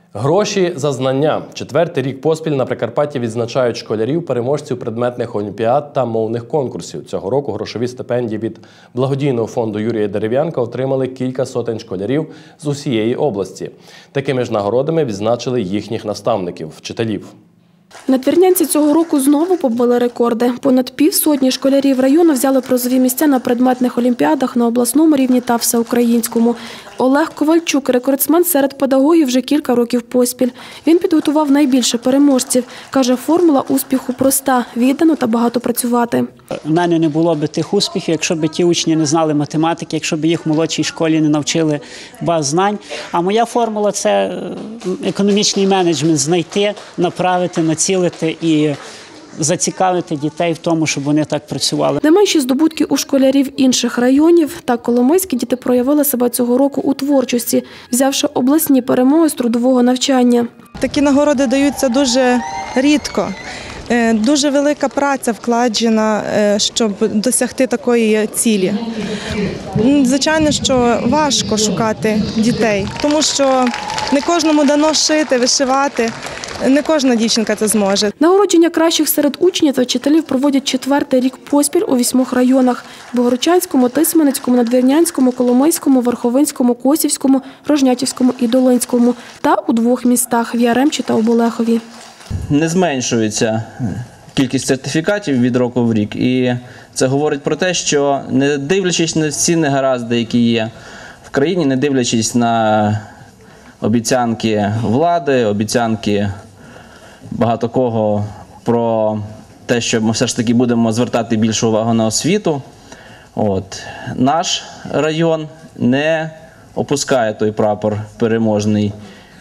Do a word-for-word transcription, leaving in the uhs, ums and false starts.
Гроші за знання. Четвертий рік поспіль на Прикарпатті відзначають школярів, переможців предметних олімпіад та мовних конкурсів. Цього року грошові стипендії від благодійного фонду Юрія Дерев'янка отримали кілька сотень школярів з усієї області. Такими ж нагородами відзначили їхніх наставників, вчителів. Надвірнянці цього року знову побили рекорди. Понад півсотні школярів району взяли призові місця на предметних олімпіадах на обласному рівні та всеукраїнському. Олег Ковальчук – рекордсмен серед педагогів вже кілька років поспіль. Він підготував найбільше переможців. Каже, формула успіху проста – віддано та багато працювати. У мене не було б тих успіхів, якщо б ті учні не знали математики, якщо б їх в молодшій школі не навчили баз знань. А моя формула – це економічний менеджмент – знайти, направити, націлити і зацікавити дітей в тому, щоб вони так працювали. Не менші здобутки у школярів інших районів. Так, коломийські діти проявили себе цього року у творчості, взявши обласні перемоги з трудового навчання. Такі нагороди даються дуже рідко. Дуже велика праця вкладена, щоб досягти такої цілі. Звичайно, що важко шукати дітей, тому що не кожному дано шити, вишивати. Не кожна дівчинка це зможе. Нагородження кращих серед учнів та вчителів проводять четвертий рік поспіль у вісьмох районах – Богородчанському, Тисменецькому, Надвірнянському, Коломийському, Верховинському, Косівському, Рожнятівському і Долинському та у двох містах – в Яремчі та Оболехові. Не зменшується кількість сертифікатів від року в рік. І це говорить про те, що не дивлячись на всі негаразди, які є в країні, не дивлячись на обіцянки влади, обіцянки багато кого про те, що ми все ж таки будемо звертати більшу увагу на освіту, от, наш район не опускає той прапор переможний